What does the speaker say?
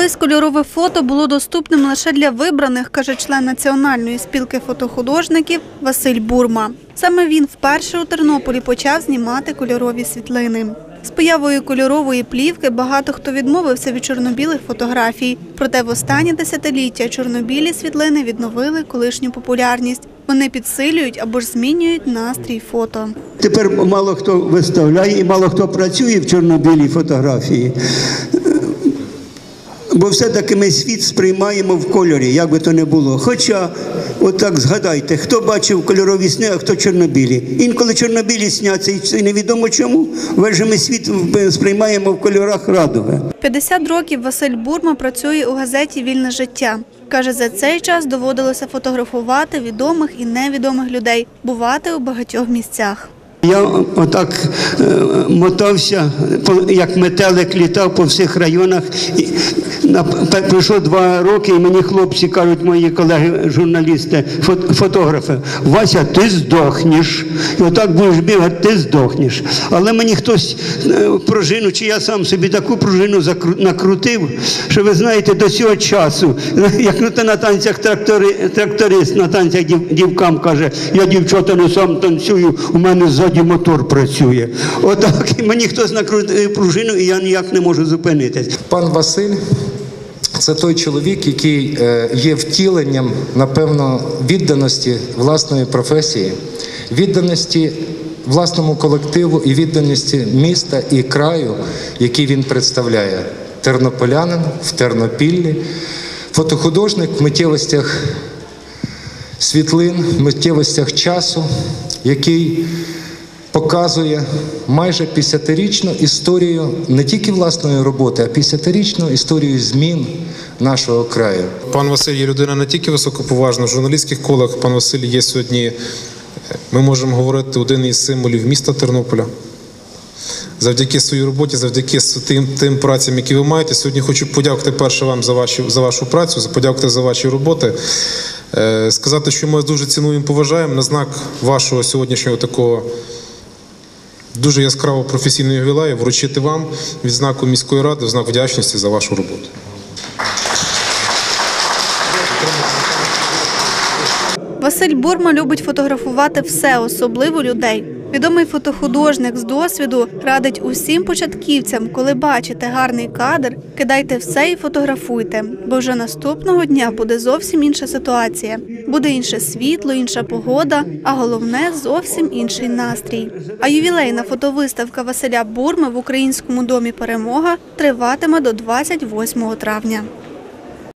Колись кольорове фото було доступним лише для вибраних, каже член Національної спілки фотохудожників Василь Бурма. Саме він вперше у Тернополі почав знімати кольорові світлини. З появою кольорової плівки багато хто відмовився від чорно-білих фотографій. Проте в останні десятиліття чорно-білі світлини відновили колишню популярність. Вони підсилюють або ж змінюють настрій фото. Тепер мало хто виставляє і мало хто працює в чорно-білій фотографії. Бо все-таки ми світ сприймаємо в кольорі, як би то не було. Хоча, отак згадайте, хто бачив кольорові сни, а хто чорнобілі. Інколи чорнобілі сняться, і невідомо чому, весь же ми світ сприймаємо в кольорах радуги. 50 років Василь Бурма працює у газеті «Вільне життя». Каже, за цей час доводилося фотографувати відомих і невідомих людей, бувати у багатьох місцях. Я отак мотався, як метелик літав по всіх районах. Пройшло 2 роки, і мені хлопці кажуть, мої колеги, журналісти, фотографи: Вася, ти здохнеш. І отак будеш бігати, ти здохнеш. Але мені хтось пружину, чи я сам собі таку пружину накрутив, що ви знаєте, до цього часу, як на танцях тракторист, на танцях дівкам каже: я, дівчата, не сам танцюю, у мене ззаді мотор працює. Отак, і мені хтось накрутив пружину, і я ніяк не можу зупинитись. Пан Василь – це той чоловік, який є втіленням, напевно, відданості власної професії, відданості власному колективу і відданості міста і краю, який він представляє. Тернополянин в Тернопіллі, фотохудожник в миттєвостях світлин, в миттєвостях часу, який показує майже 50-річну історію не тільки власної роботи, а 50-річну історію змін нашого краю. Пан Василь є людина не тільки високоповажна, в журналістських колах пан Василь є сьогодні, ми можемо говорити, один із символів міста Тернополя. Завдяки своїй роботі, завдяки тим працям, які ви маєте, сьогодні хочу подякувати перше вам за вашу працю, подякувати за ваші роботи. Сказати, що ми вас дуже цінуємо і поважаємо на знак вашого сьогоднішнього такого дуже яскравого професійного ювілею, вручити вам відзнаку міської ради, в знак вдячності за вашу роботу. Василь Бурма любить фотографувати все, особливо людей. Відомий фотохудожник з досвіду радить усім початківцям: коли бачите гарний кадр, кидайте все і фотографуйте, бо вже наступного дня буде зовсім інша ситуація. Буде інше світло, інша погода, а головне – зовсім інший настрій. А ювілейна фотовиставка Василя Бурми в Українському домі «Перемога» триватиме до 28 травня.